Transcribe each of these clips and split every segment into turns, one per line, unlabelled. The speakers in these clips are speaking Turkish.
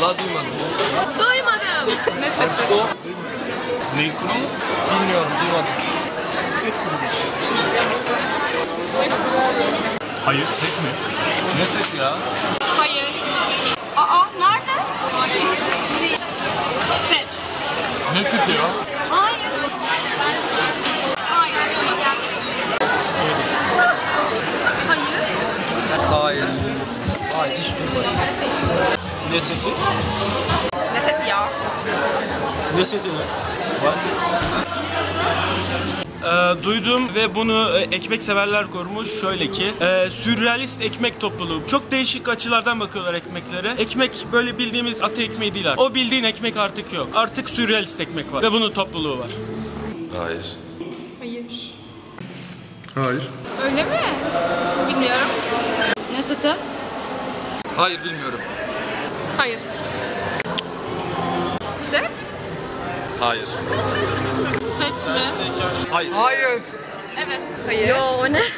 Vallahi duymadım.
Duymadım. Ne seti?
Neyi kurulmuş? Bilmiyorum, duymadım.
Set kurmuş.
Hayır, set mi?
Ne seti ya?
Hayır. Aa, nerede? Set.
Ne seti ya?
Hayır. Hayır. Hayır.
Hayır. Hayır, hiç duymadım. Ne seti?
Ne seti ya?
Ne seti ne?
Duydum ve bunu ekmek severler korumuş. Şöyle ki sürrealist ekmek topluluğu. Çok değişik açılardan bakıyorlar ekmeklere. Ekmek böyle bildiğimiz ata ekmeği değil artık. O bildiğin ekmek artık yok. Artık sürrealist ekmek var ve bunun topluluğu var.
Hayır.
Hayır.
Hayır.
Öyle mi? Bilmiyorum. Ne seti?
Hayır, bilmiyorum.
Hayır. Set?
Hayır.
Set mi?
Hayır. Hayır.
Evet. Hayır. Yo ne?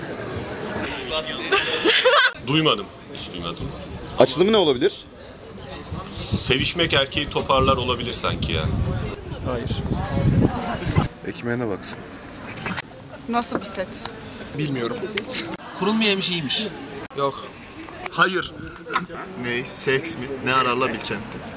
Duymadım. Hiç duymadım.
Açılımı ne olabilir?
Sevişmek erkeği toparlar olabilir sanki ya.
Hayır. Ekmeğine baksın.
Nasıl bir set?
Bilmiyorum.
Kurulmayan bir şeymiş. Yok.
Hayır. Ne? Seks mi? Ne ararla Bilkent'te?